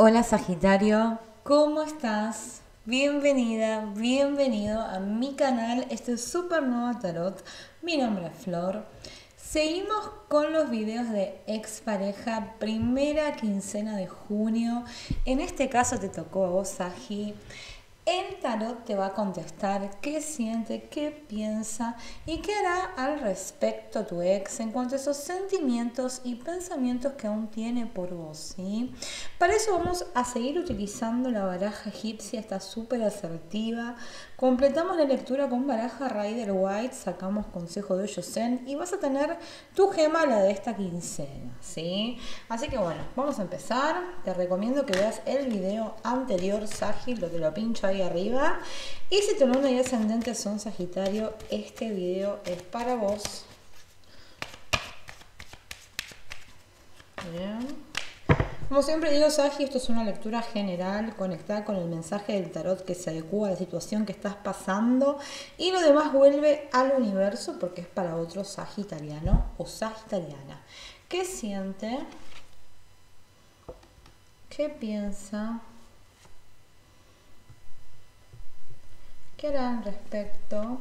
Hola Sagitario, ¿cómo estás? Bienvenida, bienvenido a mi canal, este es Supernova Tarot. Mi nombre es Flor. Seguimos con los videos de expareja, primera quincena de junio. En este caso te tocó a vos, Sagi. El tarot te va a contestar qué siente, qué piensa y qué hará al respecto tu ex en cuanto a esos sentimientos y pensamientos que aún tiene por vos, ¿sí? Para eso vamos a seguir utilizando la baraja egipcia, está súper asertiva. Completamos la lectura con baraja Rider White, sacamos consejo de Yosen y vas a tener tu gema, la de esta quincena, ¿sí? Así que bueno, vamos a empezar. Te recomiendo que veas el video anterior, Sagi, lo te lo pincho ahí arriba. Y si tu luna y ascendente son Sagitario, este video es para vos. Bien. Como siempre digo, Sagi, esto es una lectura general, conectada con el mensaje del tarot que se adecua a la situación que estás pasando y lo demás vuelve al universo porque es para otro sagitariano o sagitariana. ¿Qué siente? ¿Qué piensa? ¿Qué hará al respecto?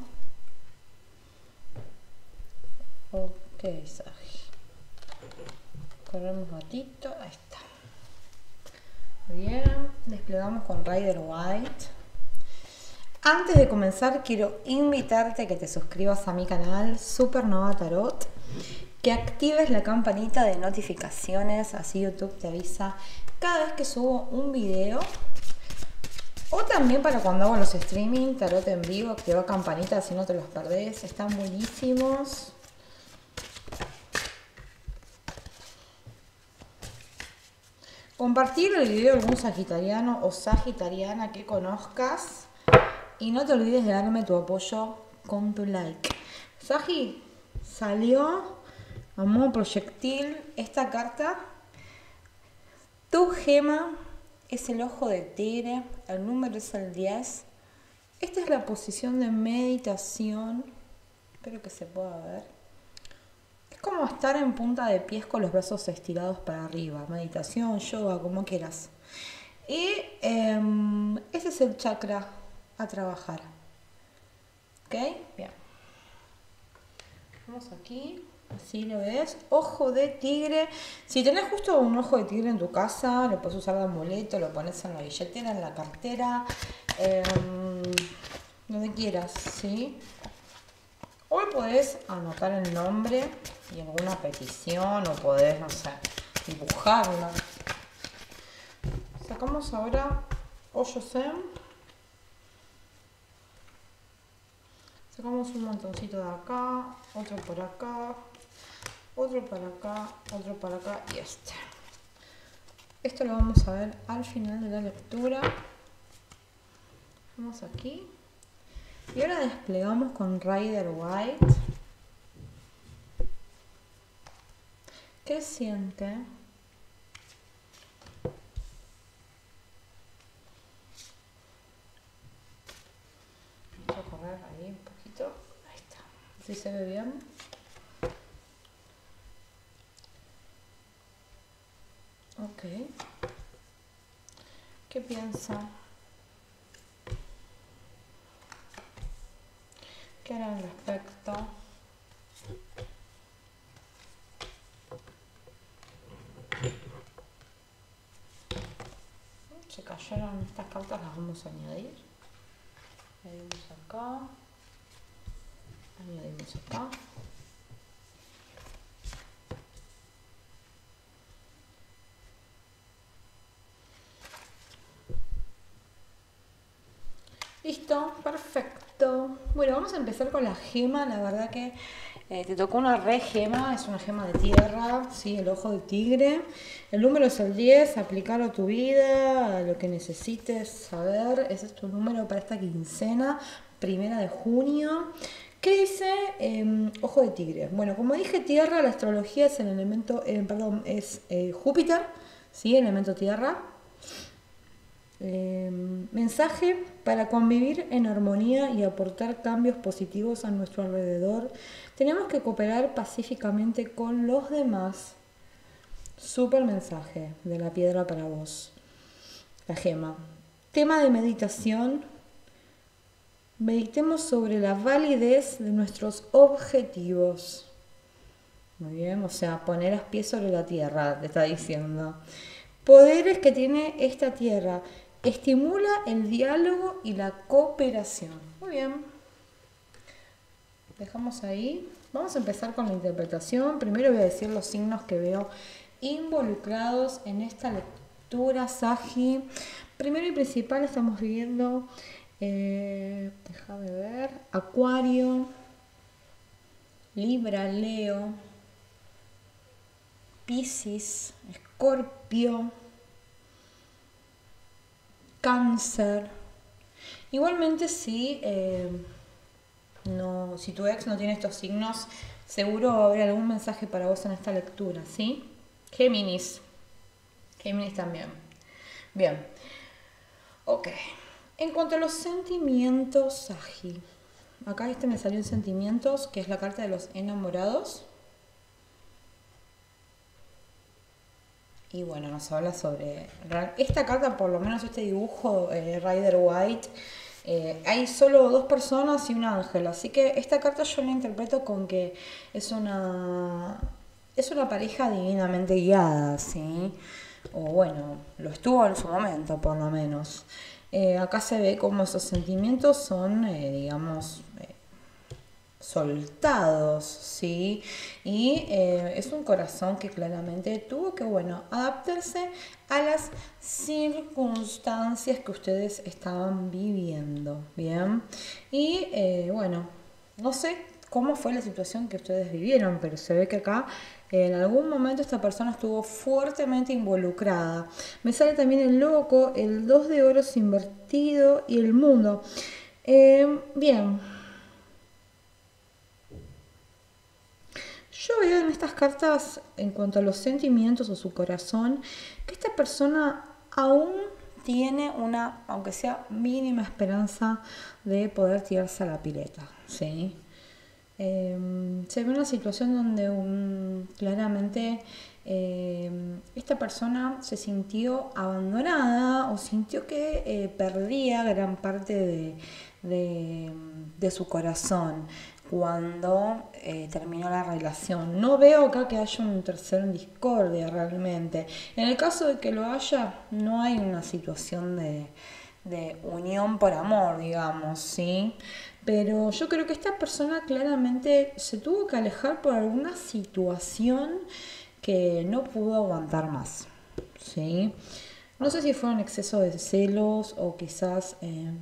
Ok, Sagi. Corremos un ratito, ahí está. Bien, desplegamos con Rider White. Antes de comenzar, quiero invitarte a que te suscribas a mi canal Supernova Tarot, que actives la campanita de notificaciones, así YouTube te avisa cada vez que subo un video. O también para cuando hago los streaming, tarot en vivo, activa campanita si no te los perdés, están buenísimos. Compartir el video a algún sagitariano o sagitariana que conozcas. Y no te olvides de darme tu apoyo con tu like. Sagi, salió a modo proyectil esta carta. Tu gema es el ojo de tigre, el número es el 10. Esta es la posición de meditación. Espero que se pueda ver. Es como estar en punta de pies con los brazos estirados para arriba. Meditación, yoga, como quieras. Y ese es el chakra a trabajar. ¿Ok? Bien. Vamos aquí. Así lo ves. Ojo de tigre. Si tenés justo un ojo de tigre en tu casa, lo puedes usar de amuleto, lo pones en la billetera, en la cartera, donde quieras, ¿sí? Hoy podés anotar el nombre y alguna petición o podés, no sé, dibujarlo. Sacamos ahora Oyosen. Sacamos un montoncito de acá, otro por acá, otro para acá, otro para acá y este. Esto lo vamos a ver al final de la lectura. Vamos aquí. Y ahora desplegamos con Rider White. ¿Qué siente? Vamos a correr ahí un poquito. Ahí está. ¿Sí se ve bien? Ok. ¿Qué piensa? ¿Qué hará al respecto? Se cayeron estas cartas, las vamos a añadir. Añadimos acá. Añadimos acá. Listo, perfecto. Bueno, vamos a empezar con la gema. La verdad que te tocó una re gema, es una gema de tierra, ¿sí? El ojo de tigre. El número es el 10, aplicarlo a tu vida, a lo que necesites saber. Ese es tu número para esta quincena, primera de junio. ¿Qué dice ojo de tigre? Bueno, como dije, tierra, la astrología es el elemento, es Júpiter, ¿sí? Elemento tierra. Mensaje para convivir en armonía y aportar cambios positivos a nuestro alrededor. Tenemos que cooperar pacíficamente con los demás. Súper mensaje de la piedra para vos. la gema. Tema de meditación. Meditemos sobre la validez de nuestros objetivos. Muy bien, o sea, poner los pies sobre la tierra, te está diciendo. Poderes que tiene esta tierra. Estimula el diálogo y la cooperación. Muy bien. Dejamos ahí. Vamos a empezar con la interpretación. Primero voy a decir los signos que veo involucrados en esta lectura, Sagi. Primero y principal estamos viendo, déjame ver, Acuario, Libra, Leo, Piscis, Escorpio, Cáncer. Igualmente si tu ex no tiene estos signos, seguro va a haber algún mensaje para vos en esta lectura, ¿sí? Géminis también. Bien. Ok. En cuanto a los sentimientos, Sagi. Acá me salió en sentimientos, que es la carta de los enamorados. Y bueno, nos habla sobre... Esta carta, por lo menos este dibujo, Rider White, hay solo 2 personas y un ángel. Así que esta carta yo la interpreto con que es una pareja divinamente guiada, ¿sí? O bueno, lo estuvo en su momento, por lo menos. Acá se ve como esos sentimientos son, digamos, soltados, ¿sí? Y es un corazón que claramente tuvo que, bueno, adaptarse a las circunstancias que ustedes estaban viviendo, ¿bien? Y bueno, no sé cómo fue la situación que ustedes vivieron, pero se ve que acá en algún momento esta persona estuvo fuertemente involucrada. Me sale también el loco, el 2 de oros invertido y el mundo. Bien. Yo veo en estas cartas, en cuanto a los sentimientos o su corazón, que esta persona aún tiene una, aunque sea mínima esperanza de poder tirarse a la pileta, ¿sí? Se ve una situación donde claramente esta persona se sintió abandonada o sintió que perdía gran parte de su corazón cuando terminó la relación. No veo acá que haya un tercero en discordia realmente. En el caso de que lo haya, no hay una situación de unión por amor, digamos, ¿sí? Pero yo creo que esta persona claramente se tuvo que alejar por alguna situación que no pudo aguantar más, ¿sí? No sé si fue un exceso de celos o quizás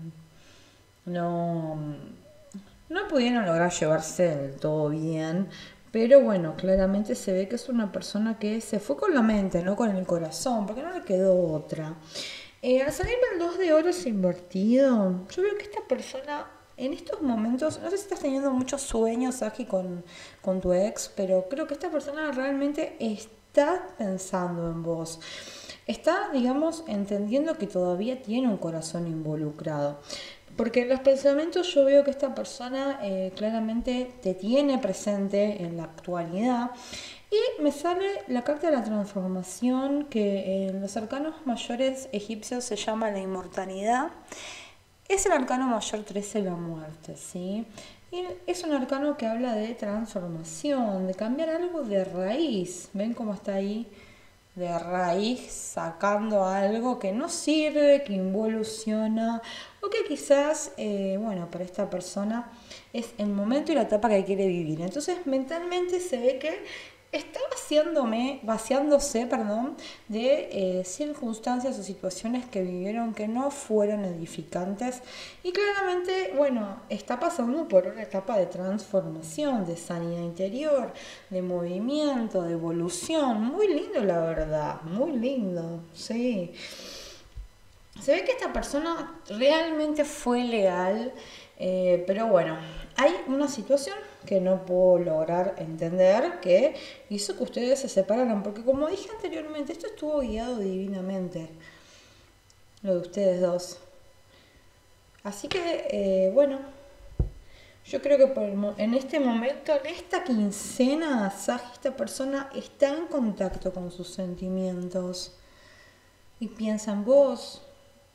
no pudieron lograr llevarse del todo bien, pero bueno, claramente se ve que es una persona que se fue con la mente, no con el corazón, porque no le quedó otra. Al salirme el 2 de oros invertido, yo veo que esta persona en estos momentos, no sé si estás teniendo muchos sueños aquí con tu ex, pero creo que esta persona realmente está pensando en vos. Está, digamos, entendiendo que todavía tiene un corazón involucrado. Porque en los pensamientos yo veo que esta persona claramente te tiene presente en la actualidad. Y me sale la carta de la transformación, que en los arcanos mayores egipcios se llama la inmortalidad. Es el arcano mayor 13, la muerte, ¿sí? Y es un arcano que habla de transformación, de cambiar algo de raíz. ¿Ven cómo está ahí? De raíz, sacando algo que no sirve, que involuciona, o que quizás, bueno, para esta persona es el momento y la etapa que quiere vivir. Entonces, mentalmente se ve que está vaciándose de circunstancias o situaciones que vivieron que no fueron edificantes y claramente, bueno, está pasando por una etapa de transformación, de sanidad interior, de movimiento, de evolución. Muy lindo, la verdad, muy lindo, sí. Se ve que esta persona realmente fue leal, pero bueno, hay una situación que no puedo lograr entender que hizo que ustedes se separaran, porque como dije anteriormente, esto estuvo guiado divinamente, lo de ustedes dos. Así que, bueno, yo creo que en este momento, en esta quincena, Sagi, esta persona está en contacto con sus sentimientos y piensa en vos.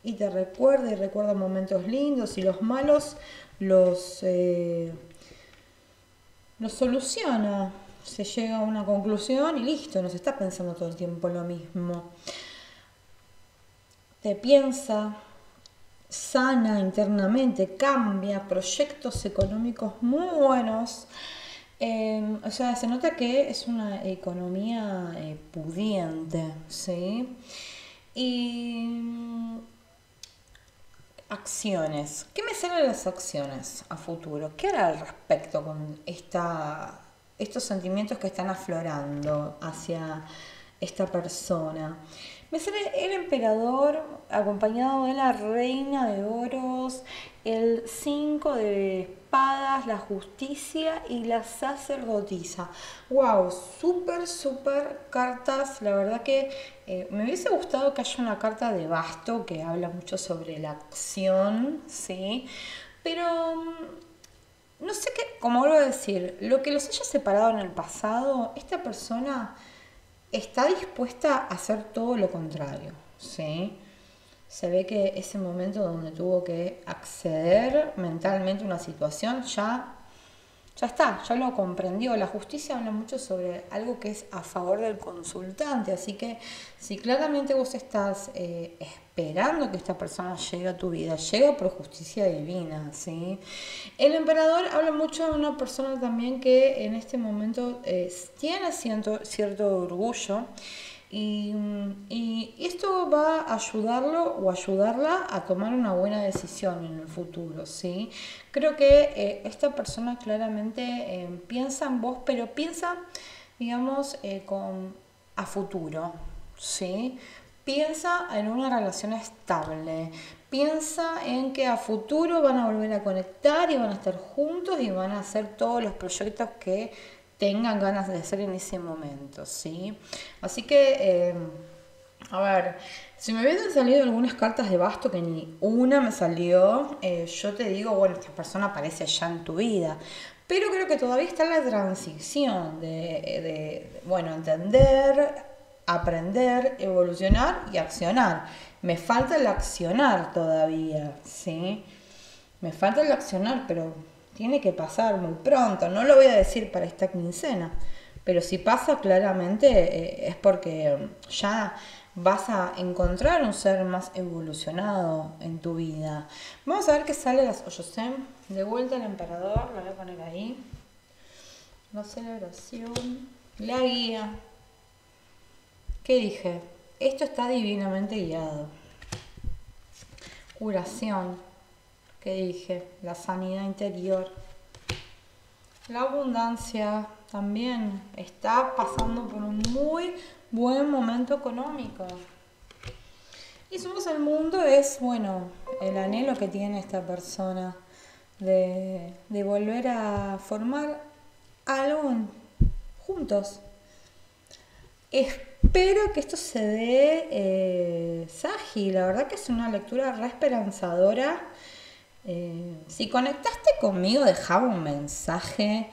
y te recuerda y recuerda momentos lindos, y los malos los soluciona. Se llega a una conclusión y listo, no se está pensando todo el tiempo lo mismo. Te piensa, sana internamente, cambia, proyectos económicos muy buenos. O sea, se nota que es una economía pudiente, ¿sí? Y acciones. ¿Qué me salen las acciones a futuro? ¿Qué hará al respecto con estos sentimientos que están aflorando hacia esta persona? Me sale el emperador acompañado de la reina de oros, el 5 de espadas, la justicia y la sacerdotisa. Wow, súper cartas. La verdad que me hubiese gustado que haya una carta de basto que habla mucho sobre la acción, ¿sí? Pero no sé qué, como vuelvo a decir, lo que los haya separado en el pasado, esta persona está dispuesta a hacer todo lo contrario, ¿sí? Se ve que ese momento donde tuvo que acceder mentalmente a una situación ya está, ya lo comprendió. La justicia habla mucho sobre algo que es a favor del consultante, así que si claramente vos estás esperando que esta persona llegue a tu vida, llega por justicia divina, ¿sí? El emperador habla mucho de una persona también que en este momento tiene cierto orgullo. Y esto va a ayudarlo o ayudarla a tomar una buena decisión en el futuro, ¿sí? Creo que esta persona claramente piensa en vos, pero piensa, digamos, a futuro, ¿sí? Piensa en una relación estable, piensa en que a futuro van a volver a conectar y van a estar juntos y van a hacer todos los proyectos que tengan ganas de hacer en ese momento, ¿sí? Así que, a ver, si me hubiesen salido algunas cartas de basto que ni una me salió, yo te digo, bueno, esta persona aparece ya en tu vida. Pero creo que todavía está la transición bueno, entender, aprender, evolucionar y accionar. Me falta el accionar todavía, ¿sí? Me falta el accionar, pero tiene que pasar muy pronto. No lo voy a decir para esta quincena, pero si pasa claramente es porque ya vas a encontrar un ser más evolucionado en tu vida. Vamos a ver qué sale las Oyosem. De vuelta al emperador, lo voy a poner ahí. La celebración, la guía. ¿Qué dije? Esto está divinamente guiado. Curación. ¿Qué dije? La sanidad interior. La abundancia también está pasando por un muy buen momento económico. Y Somos el Mundo es, bueno, el anhelo que tiene esta persona de volver a formar algo juntos. Espero que esto se dé, Saji. La verdad que es una lectura re esperanzadora. Si conectaste conmigo, dejaba un mensaje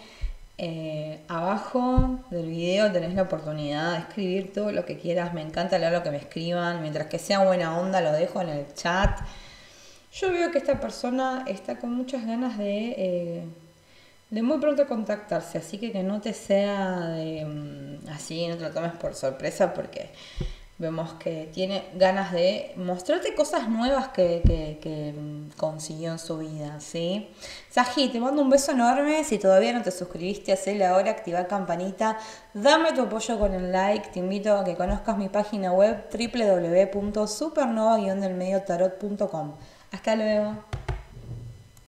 abajo del video. Tenés la oportunidad de escribir todo lo que quieras. Me encanta leer lo que me escriban. Mientras que sea buena onda, lo dejo en el chat. Yo veo que esta persona está con muchas ganas de muy pronto contactarse. Así que no te sea así, no te lo tomes por sorpresa, porque vemos que tiene ganas de mostrarte cosas nuevas que consiguió en su vida, ¿sí? Saji, te mando un beso enorme. Si todavía no te suscribiste, hacelo ahora, activa campanita, dame tu apoyo con el like. Te invito a que conozcas mi página web www.supernova-delmediotarot.com. Hasta luego.